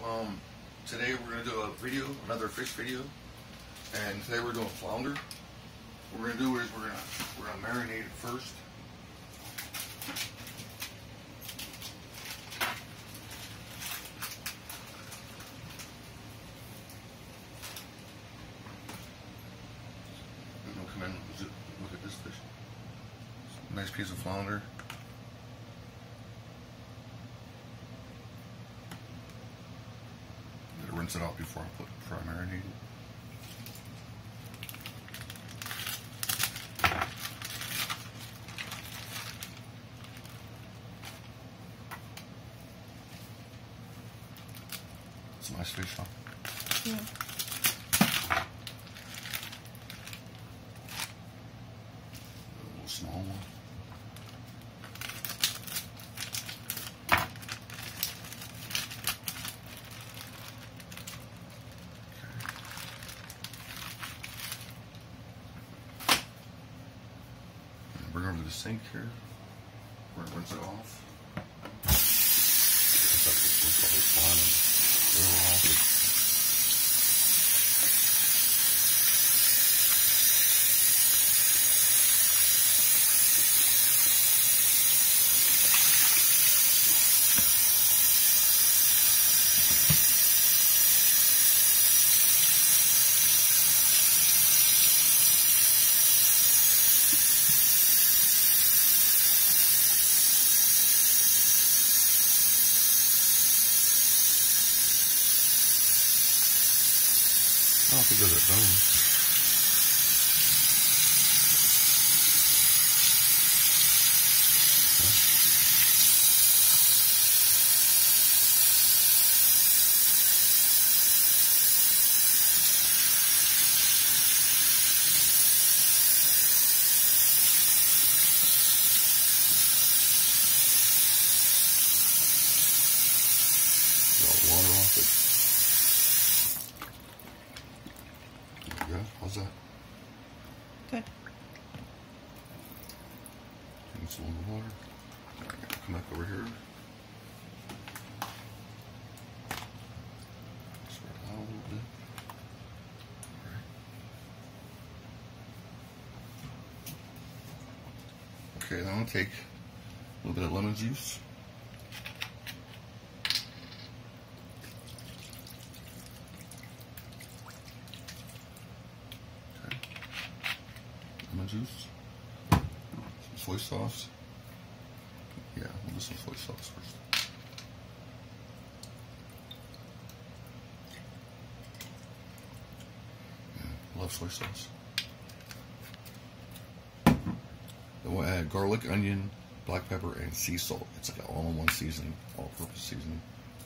Today we're gonna do a video, another fish video, and today we're doing flounder. What we're gonna do is we're gonna marinate it first. And we'll come in, look at this fish. Nice piece of flounder. Rinse it out before I marinate it. It's a nice fish, huh? Yeah. A little small one. Bring it over to the sink here. We're gonna rinse it off. I don't think those are bones. Got water off it. Yeah, how's that? Good. Getting some more water. Alright, I'm gonna come back over here. Spread it out a little bit. Alright. Okay, then I'm gonna take a little bit of lemon juice. Lemon juice, some soy sauce. Yeah, we'll do some soy sauce first. Yeah, love soy sauce. Then we'll add garlic, onion, black pepper, and sea salt. It's like an all-in-one seasoning, all-purpose seasoning.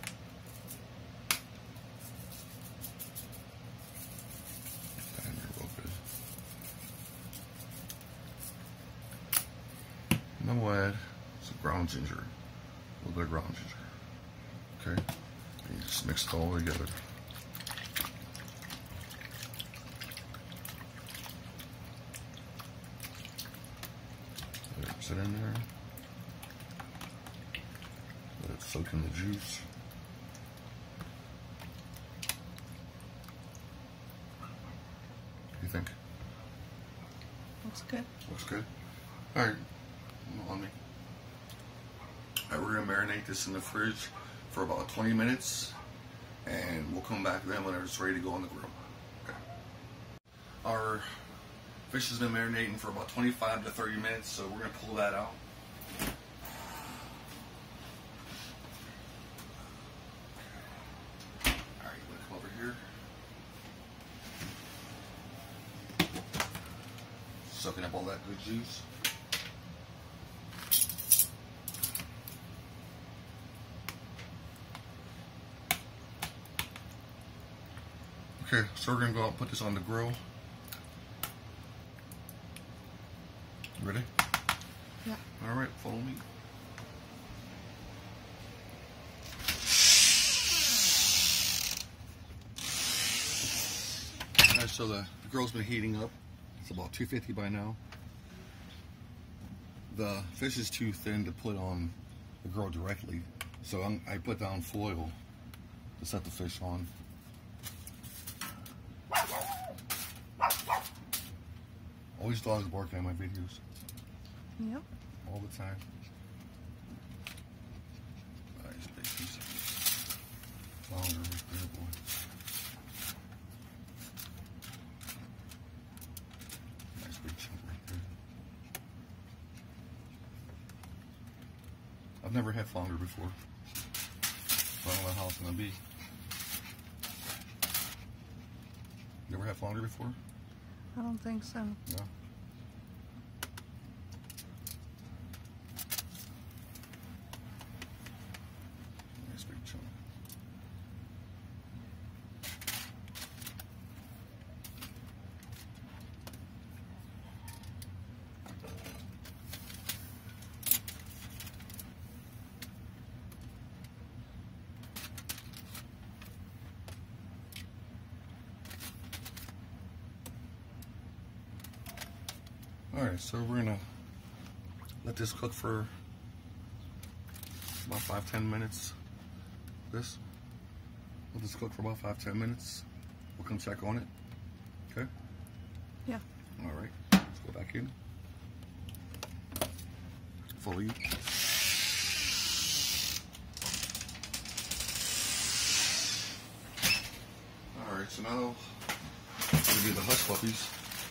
And then we'll add some ground ginger, a little bit of ground ginger. Okay, and you just mix it all together. Mix it in there. Let it soak in the juice. What do you think? Looks good. Looks good. All right. On me. Alright, we're gonna marinate this in the fridge for about 20 minutes, and we'll come back then when it's ready to go on the grill. Okay. Our fish has been marinating for about 25 to 30 minutes, so we're gonna pull that out. Alright, you wanna come over here? Soaking up all that good juice. Okay, so we're gonna go out and put this on the grill. You ready? Yeah. All right, follow me. All right, so the grill's been heating up. It's about 250 by now. The fish is too thin to put on the grill directly, so I put down foil to set the fish on. Always dogs barking at my videos. Yep. All the time. Nice big piece of flounder right there, boy. Nice big chunk right there. I've never had flounder before. So I don't know how it's gonna be. Never had flounder before? I don't think so. No. Nice big chunk. Alright, so we're gonna let this cook for about 5-10 minutes. Let this cook for about 5-10 minutes. We'll come check on it. Okay? Yeah. Alright, let's go back in. Follow you. Alright, so now we're gonna do the hush puppies.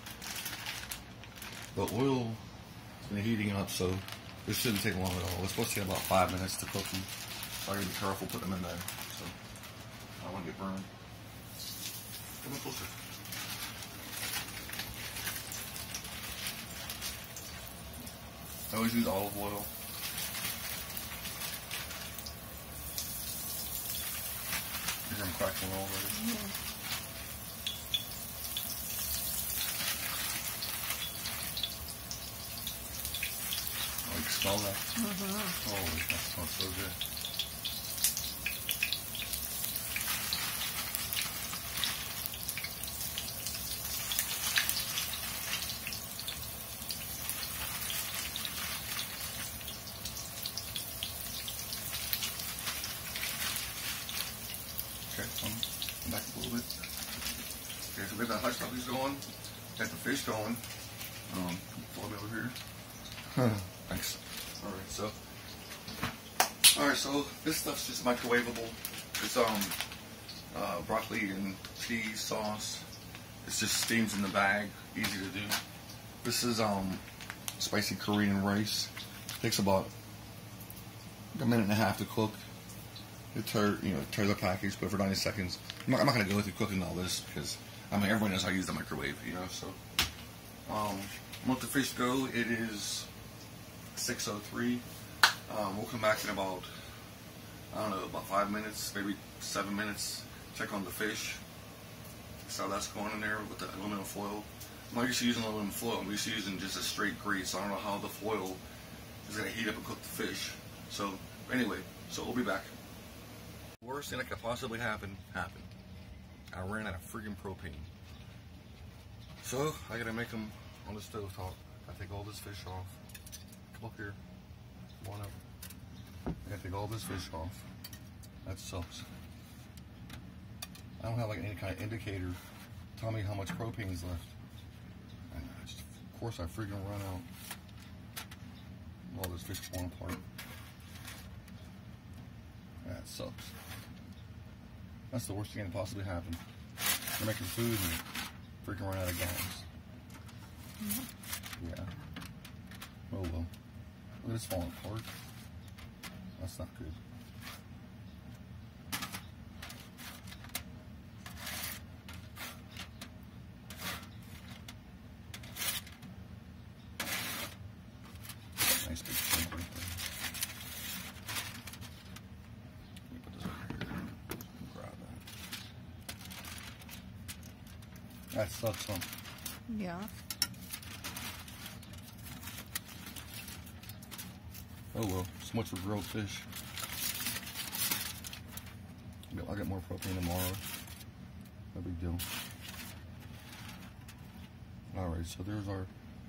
The oil has been heating up, so this shouldn't take long at all. It's supposed to take about 5 minutes to cook them. So I gotta be careful putting them in there. So I don't want to get burned. Come in closer. I always use olive oil. You hear them crackling already? Yeah. Smell that? Holy, that smells so good. Okay, come back a little bit. Okay, so we got the hush puppies going, got the fish going. Follow me over here. Thanks. Alright, so this stuff's just microwavable. It's broccoli and cheese sauce. It just steams in the bag, easy to do. This is spicy Korean rice. Takes about a minute and a half to cook. It tears the package, but for 90 seconds. I'm not gonna go through cooking all this because I mean everyone knows how to use the microwave, you know. So let the fish go. It is 6:03. We'll come back in about, I don't know, about 5 minutes, maybe 7 minutes. Check on the fish. So that's going in there with the aluminum foil. I'm not used to using aluminum foil. I'm used to using just a straight grease. So I don't know how the foil is going to heat up and cook the fish. So anyway, so we'll be back. Worst thing that could possibly happen, happened. I ran out of freaking propane. So I got to make them on the stove top. I take all this fish off. Come up here. One up. I gotta take all this fish off. That sucks. I don't have like any kind of indicator to tell me how much propane is left. And of course I freaking run out. All this fish falling apart. That sucks. That's the worst thing that can possibly happen. You're making food and freaking run out of gas. Yeah. Oh well. Look at this falling apart. That's not good. Nice big chunk right there. Let me put this over here. Grab that. That sucks, huh? Yeah. Oh well, so much for grilled fish. I'll get more propane tomorrow. No big deal. Alright, so there's our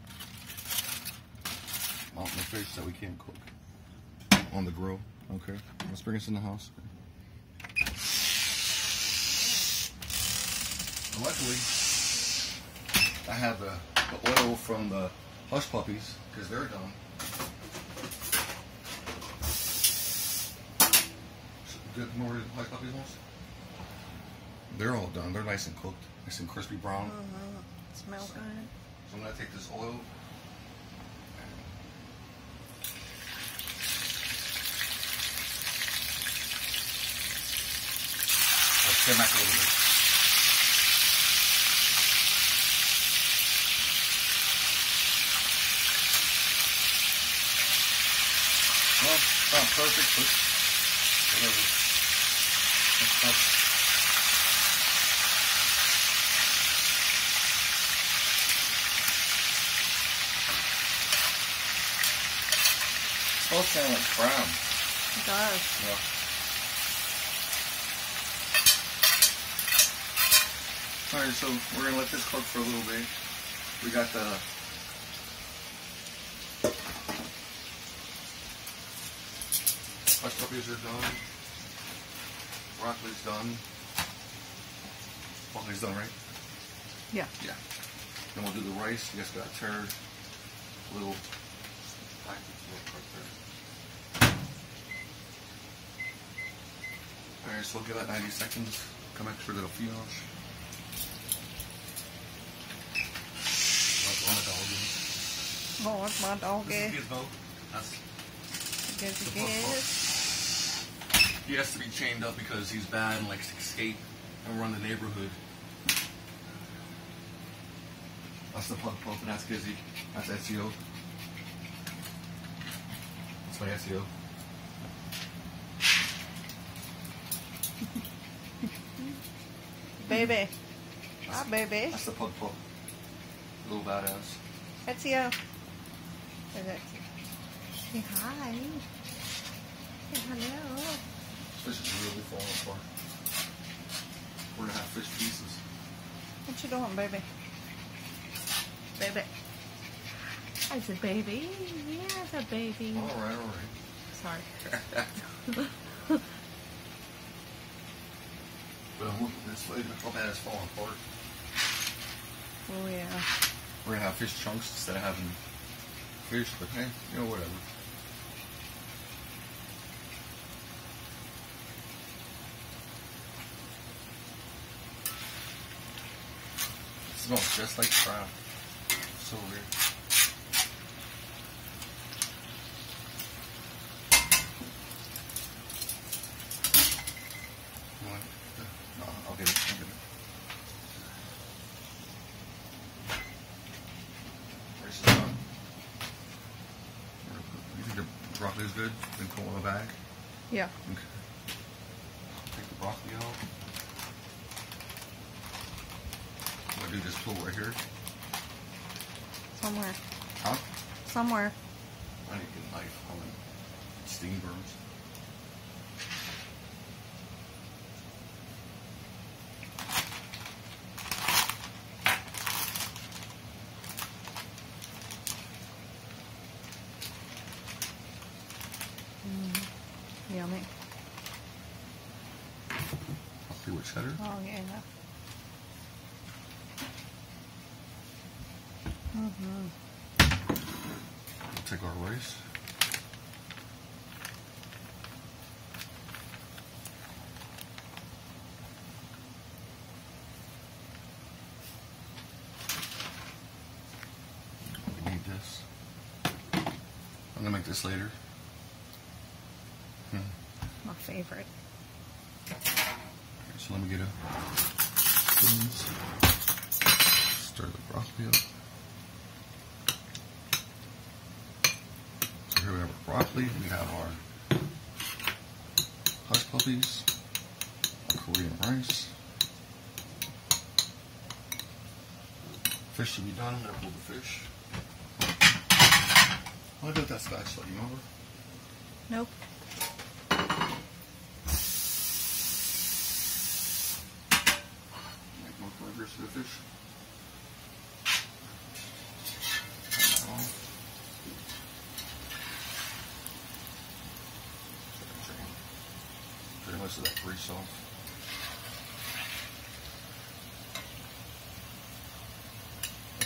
mountain of fish that we can't cook on the grill. Okay, let's bring us in the house. So luckily, I have the oil from the hush puppies because they're done. Good more hush puppies ones. They're all done. They're nice and cooked, nice and crispy brown. Smell good. So I'm gonna take this oil. I'll skim back a little bit. Well, it's not perfect, but whatever. That's tough. It smells kind of like crab. It does. Yeah. Alright, so we're going to let this cook for a little bit. We got the hush puppies are done. Broccoli's done. Broccoli's done, right? Yeah. Yeah. Then we'll do the rice. You guys got to tear a little package right there. Alright, so we'll give that 90 seconds. Come back for the fiage. Oh, it's my doggy. Gizmo. That's Gizzy. He has to be chained up because he's bad and likes to escape and run the neighborhood. That's the pug pup and that's Gizzy. That's SEO. That's my SEO. Baby. Hi, baby. That's the pug pup. Little badass. That's you. Say hi. Say hello. This fish is really falling apart. We're gonna have fish pieces. What you doing, baby? Baby. I said baby. Yeah, it's a baby. Alright. Sorry. But look at this way. Look how bad it's falling apart. Oh, yeah. We're gonna have fish chunks instead of having fish, but hey, you know, whatever. It smells just like crab. So weird. No, I'll get it. Rice is done. You think the broccoli is good? Then put it in a bag? Yeah. Okay. Take the broccoli out. I'm gonna do this tool right here. Somewhere. Huh? Somewhere. I need to get a knife. I want steam burns. Yummy. I'll see with cheddar. Oh, yeah. Mm-hmm. We'll take our rice. We need this. I'm gonna make this later. My favorite. Okay, so let me get a spoons. Stir the broccoli up. So here we have our broccoli. We have our hush puppies, our Korean rice. Fish should be done. I'm gonna pull the fish. What about that spatula? You remember? Nope. Make more burgers for the fish. Drain most of that grease off.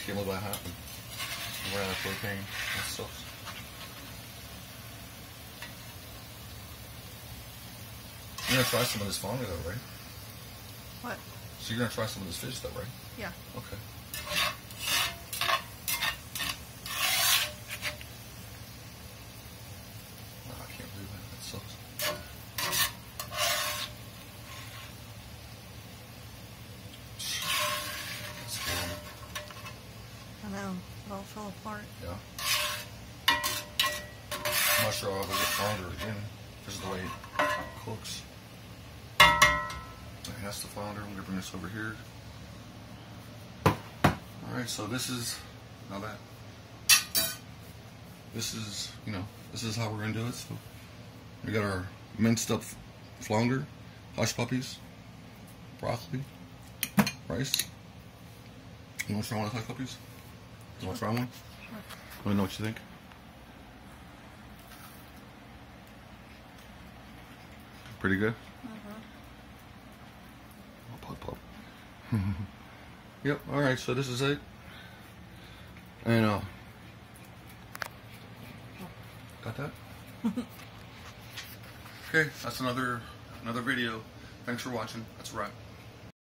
Can't let that happen. I ran out of propane. That sucks. You're gonna try some of this flounder though, right? What? So you're gonna try some of this fish though, right? Yeah. Okay. Oh, I can't believe that. That sucks. That's horrible. I know. It all fell apart. Yeah. I'm not sure I'll ever get flounder again. This is the way it cooks. That's the flounder. I'm gonna bring this over here. Alright, so this is now that this is, you know, this is how we're gonna do it. So we got our minced up flounder, hush puppies, broccoli, rice. You wanna try one of the hush puppies? You wanna try one? Sure. Let me know what you think. Pretty good? Pop, pop. Yep, alright, so this is it. And, got that? Okay, that's another video. Thanks for watching. That's a wrap.